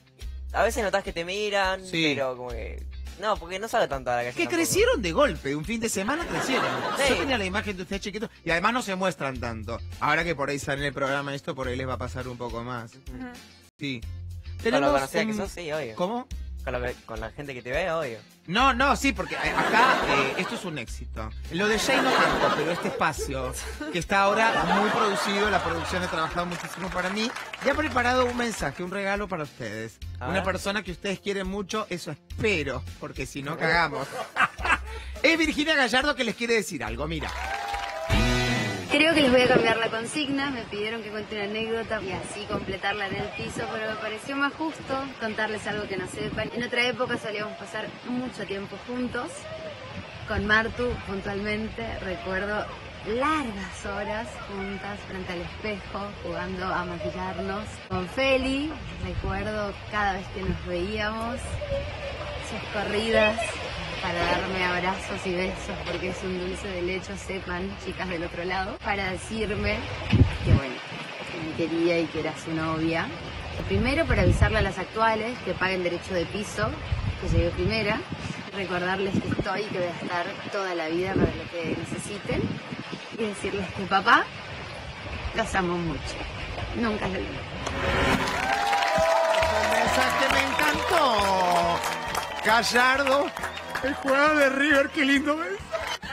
a veces notás que te miran, Sí. pero como que... No, porque no sale tanto a la calle. Que tampoco. crecieron de golpe, un fin de semana crecieron. Sí. Yo tenía la imagen de ustedes chiquitos y además no se muestran tanto. Ahora que por ahí sale en el programa esto, por ahí les va a pasar un poco más. Sí. Con lo conocida que sos, sí, obvio. ¿Cómo? Con la gente que te ve, obvio. No, sí, porque acá esto es un éxito. Lo de Jay no tanto, pero este espacio, que está ahora muy producido, la producción ha trabajado muchísimo para mí, y ha preparado un mensaje, un regalo para ustedes. A Una ver. persona que ustedes quieren mucho, eso espero, porque si no cagamos. Es Virginia Gallardo que les quiere decir algo, mira. Creo que les voy a cambiar la consigna, me pidieron que cuente una anécdota y así completarla en el piso, pero me pareció más justo contarles algo que no sepan. En otra época solíamos pasar mucho tiempo juntos, con Martu puntualmente, recuerdo largas horas juntas frente al espejo, jugando a maquillarnos. Con Feli, recuerdo cada vez que nos veíamos, esas corridas para darme abrazos y besos, porque es un dulce de leche, sepan, chicas del otro lado, para decirme que bueno, que me quería y que era su novia. Primero para avisarle a las actuales que paguen derecho de piso, que llegué primera, recordarles que estoy y que voy a estar toda la vida para lo que necesiten, y decirles que papá, los amo mucho, nunca se olviden. El mensaje me encantó. Gallardo, el jugador de River, qué lindo mensaje.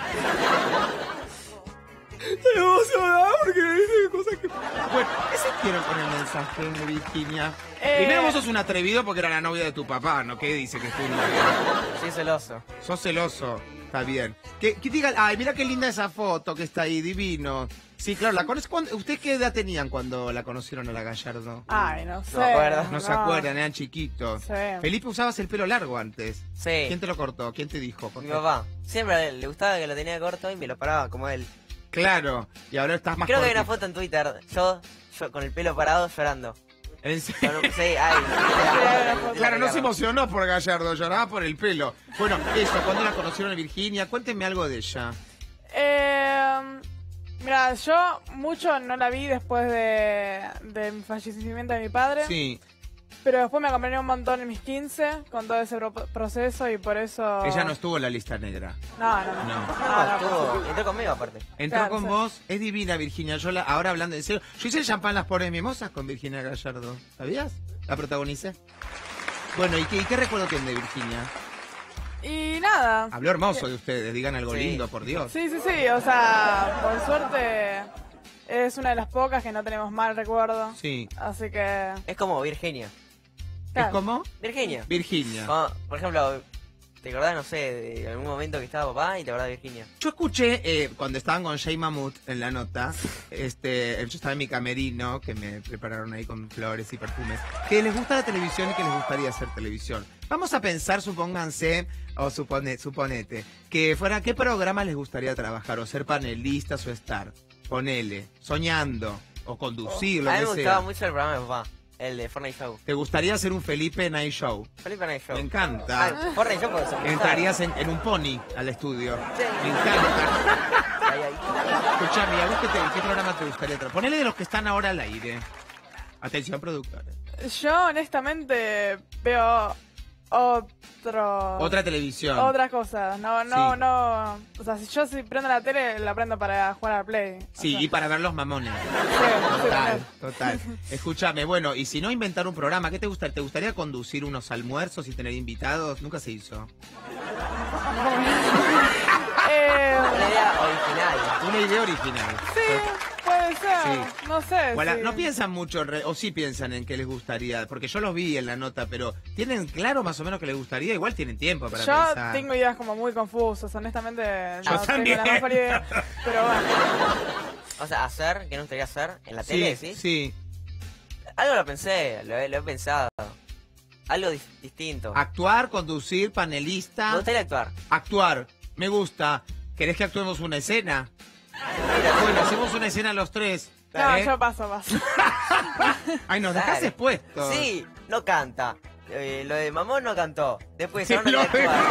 Estoy emocionado porque me dice cosas que... Bueno, ¿qué se quieren con el mensaje de Virginia? Primero vos sos un atrevido porque era la novia de tu papá, ¿no? ¿Qué dice que es tu novia? Sí, celoso. Sos celoso, está bien. Que digan, ay, mira qué linda esa foto que está ahí, divino. Sí, claro, ¿la conoces? ¿Ustedes qué edad tenían cuando la conocieron a la Gallardo? Ay, no sé. No se acuerdan, eran chiquitos. Sí. Felipe, usabas el pelo largo antes. Sí. ¿Quién te lo cortó? ¿Quién te dijo? Mi papá. Siempre a él le gustaba que lo tenía corto y me lo paraba como él. Claro, y ahora estás más Creo que hay cortito. una foto en Twitter, yo con el pelo parado llorando. ¿En serio? Sí, ay. Claro, no se emocionó por Gallardo, lloraba por el pelo. Bueno, eso, ¿cuándo la conocieron a Virginia? Cuéntenme algo de ella. Mira, yo mucho no la vi después del fallecimiento de mi padre. Sí. Pero después me acompañó un montón en mis 15 con todo ese proceso y por eso... Ella no estuvo en la lista negra. No. Entró conmigo aparte. Entró Claro, con sí. vos, es divina Virginia. Ahora hablando en serio, yo hice el champán Las Pobres Mimosas con Virginia Gallardo. ¿Sabías? La protagonicé. Bueno, ¿y qué recuerdo tiene de Virginia? Y nada. Habló hermoso de ustedes, digan algo lindo, por Dios. Sí, o sea, por suerte es una de las pocas que no tenemos mal recuerdo. Sí. Así que... Es como Virginia. ¿Es como? Virginia. Virginia. Por ejemplo, ¿te acordás, no sé, de algún momento que estaba papá y te acordás de Virginia? Yo escuché, cuando estaban con Jay Mamut en la nota, yo estaba en mi camerino, que me prepararon ahí con flores y perfumes, que les gusta la televisión y que les gustaría hacer televisión. Vamos a pensar, supónganse, o suponete, que fuera, ¿qué programa les gustaría trabajar? O ser panelistas o estar. Ponele, soñando, o conducir, lo A mí que me sea. gustaba mucho el programa de papá, el de Fortnite Show. ¿Te gustaría hacer un Felipe Night Show? Felipe Night Show. Me encanta. Ah, Fortnite Show puede ser. Entrarías en un pony al estudio. Me encanta. Escuchame, ¿a vos qué programa te gustaría trabajar? Ponele de los que están ahora al aire. Atención, productores. Yo honestamente veo Otra televisión. Otras cosas. No. O sea, si yo prendo la tele, la prendo para jugar a Play. Sí, y para ver los mamones. Total. Escúchame, bueno, y si no inventar un programa, ¿qué te gustaría? ¿Te gustaría conducir unos almuerzos y tener invitados? Nunca se hizo. Una idea original. Una idea original. Sí, puede ser. Sí. No sé. Bueno, sí. no piensan mucho, o sí piensan en qué les gustaría, porque yo los vi en la nota, pero ¿tienen claro más o menos qué les gustaría? Igual tienen tiempo para Yo pensar. tengo ideas como muy confusas, honestamente. Yo no también. tengo la mejor idea. Pero bueno. O sea, hacer, ¿qué nos gustaría hacer? ¿En la tele, sí? Sí. Algo lo pensé, lo he pensado. Algo distinto. Actuar, conducir, panelista. Me gustaría actuar. Actuar, me gusta. ¿Querés que actuemos una escena? Bueno, hacemos una escena los tres. No, yo paso. Ay, nos dejás Dale. expuestos. Sí, no canta. lo de Mamón no cantó. Después Sí, ahora lo no de actuar.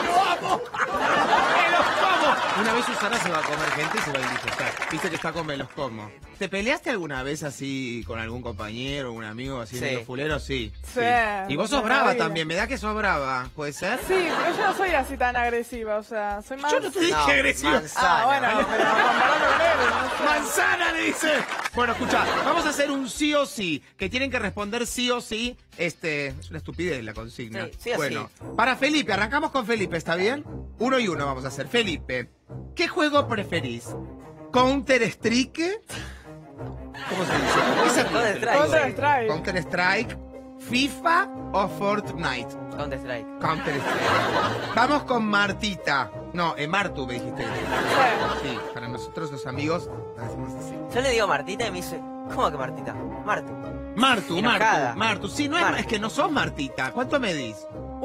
¡Me los como! Una vez Susana se va a comer gente y se va a indigestar. Viste que está con me los como. ¿Te peleaste alguna vez así con algún compañero, un amigo así Sí. medio fulero? Sí. Sí. Y vos sos brava también, me da que sos brava, ¿puede ser? Sí, pero yo no soy así tan agresiva, o sea, soy más... Yo no te dije agresiva. Manzana. bueno, pero comparando con él, no sé. ¡Manzana, le dice! Bueno, escucha, vamos a hacer un sí o sí, que tienen que responder sí o sí. Es una estupidez la consigna. Sí, sí o bueno, sí. para Felipe, arrancamos con Felipe, ¿está bien? 1 y 1 vamos a hacer. Felipe, ¿qué juego preferís? ¿Counter-Strike? ¿Cómo se dice? Counter-Strike. ¿Counter-Strike? ¿FIFA o Fortnite? Counter-Strike. Counter-Strike. Vamos con Martita. No, Martu me dijiste. Sí, para nosotros los amigos lo decimos así. Yo le digo Martita y me dice, ¿cómo que Martita? Martu. Martu. Sí, no Martu. es que no sos Martita. ¿Cuánto medís?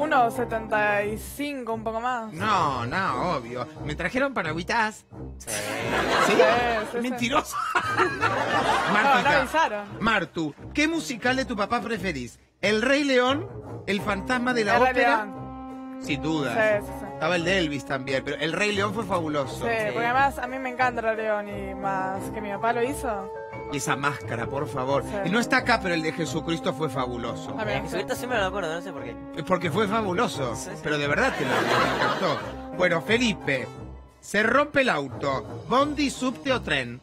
1,75, un poco más. No, obvio. ¿Me trajeron paragüitas? Sí. ¿Sí? Sí. Mentiroso. No Martita. avisaron. Martu, ¿qué musical de tu papá preferís? ¿El Rey León? ¿El Fantasma de la El Rey Ópera? León. Sin duda. Sí. Estaba el de Elvis también, pero el Rey León fue fabuloso. Sí, porque además a mí me encanta el Rey León y más que mi papá lo hizo. Y esa máscara, por favor. Sí. Y no está acá, pero el de Jesucristo fue fabuloso. Jesucristo siempre me lo acuerdo, no sé por qué. Porque fue fabuloso. Sí. Pero de verdad te lo me encantó. Bueno, Felipe, se rompe el auto. ¿Bondi, subte o tren?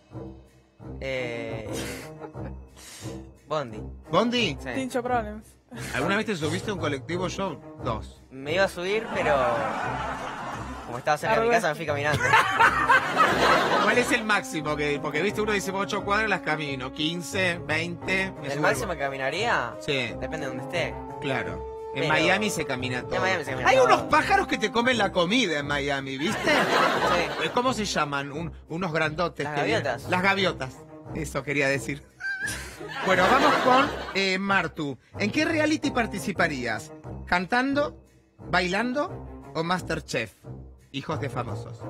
Bondi. ¿Bondi? Sí. Tincho Problems. ¿Alguna vez te subiste a un colectivo? Yo, 2. Me iba a subir, pero como estaba cerca de mi casa me fui caminando. ¿Cuál es el máximo? Porque viste, uno dice 8 cuadras las camino, 15, 20. ¿El máximo que caminaría? Sí. Depende de donde esté. Claro. En Pero- Miami se camina todo. En Miami se camina Hay todo. unos pájaros que te comen la comida en Miami, ¿viste? Sí. ¿Cómo se llaman? Unos grandotes. Las que vienen. gaviotas. Las gaviotas. Eso quería decir. Bueno, vamos con Martu. ¿En qué reality participarías? ¿Cantando, bailando o Masterchef? Hijos de famosos.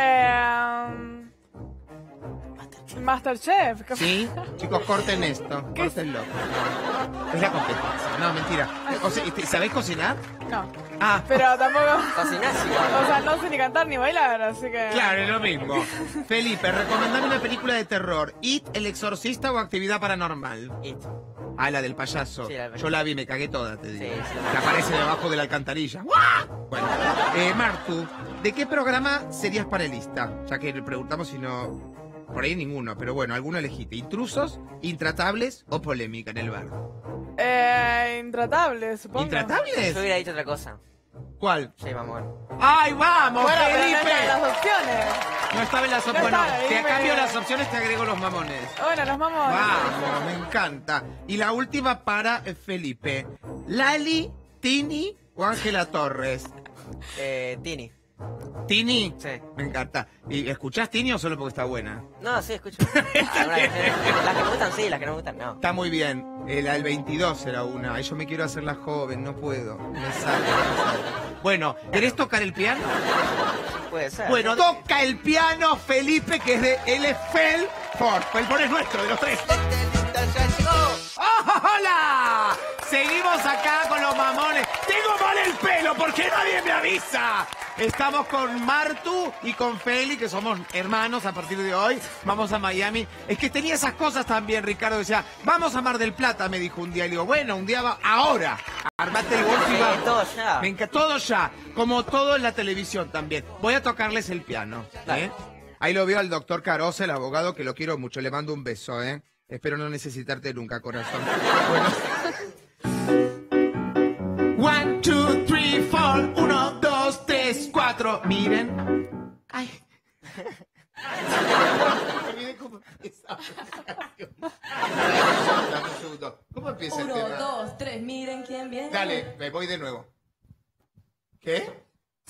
Masterchef. ¿Sí? Chicos, corten esto. Córtenlo. Es la competencia. No, mentira. ¿Sabés cocinar? No. Ah. Pero tampoco... Cocinás igual. O sea, no sé ni cantar ni bailar, así que... Claro, es lo mismo. Felipe, recomendame una película de terror. ¿It, El Exorcista o Actividad Paranormal? It. Ah, la del payaso. Sí, la del payaso. Yo la vi, me cagué toda, te digo. Sí, sí. Que aparece debajo de la alcantarilla. ¡Guau! Bueno, Martu, ¿de qué programa serías panelista? Ya que le preguntamos si no... Por ahí ninguno, pero bueno, alguno elegiste. ¿Intrusos, Intratables o Polémica en el bar? Intratable, supongo. ¿Intratables? Yo hubiera dicho otra cosa. ¿Cuál? Sí, mamón. ¡Ay, vamos, Bueno, pero Felipe! no están las opciones. No estaba en las No opciones. estaba, Te dime. cambio las opciones, te agrego los mamones. Bueno, nos vamos. Vamos, me encanta. Y la última para Felipe. ¿Lali, Tini o Ángela Torres? Tini. ¿Tini? Sí. Me encanta. ¿Y escuchás Tini o solo porque está buena? No, sí, escucho. Las que me gustan sí, las que no me gustan no. Está muy bien. La del 22 era una. Ay, yo me quiero hacer la joven, no puedo. Me sale. Bueno, ¿querés tocar el piano? Puede ser. Bueno, toca el piano Felipe, que es de LFL Ford. El Ford es nuestro, de los tres. ¡Hola! Seguimos acá con los mamones. Tengo mal el pelo porque nadie me avisa. Estamos con Martu y con Feli, que somos hermanos a partir de hoy. Vamos a Miami. Es que tenía esas cosas también, Ricardo. Decía, vamos a Mar del Plata, me dijo un día. Y le digo, bueno, un día va, ahora. Armate el bolso y vamos. Todo ya. Me encanta, todo ya. Como todo en la televisión también. Voy a tocarles el piano. ¿Eh? Ahí lo veo al doctor Carosa, el abogado, que lo quiero mucho. Le mando un beso, ¿eh? Espero no necesitarte nunca, corazón. Bueno. 1, 2, 3, 4. 1, 2, 3, 4. Miren. Ay. Me olvidé cómo empieza la canción. Dame un segundo. ¿Cómo empieza el 1, tema? 2, 3, miren quién viene. Dale, me voy de nuevo. ¿Qué?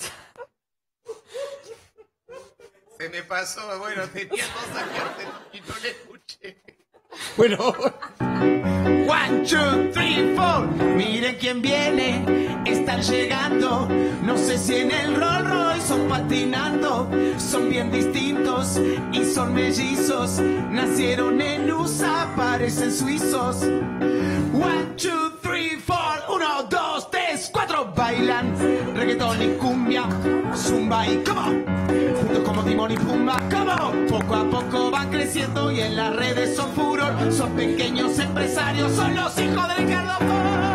Se me pasó, bueno, tenía cosas que hacer y no le escuché. Bueno. 1, 2, 3, 4. Miren quién viene, están llegando. No sé si en el Rolls Royce o patinando. Son bien distintos y son mellizos. Nacieron en USA, parecen suizos. 1, 2, 3, 4. 1, 2, reggaetón y cumbia, zumba y come on. Juntos como Timón y Pumba, come on. Poco a poco van creciendo y en las redes son furor. Son pequeños empresarios, son los hijos de Ricardo Ford.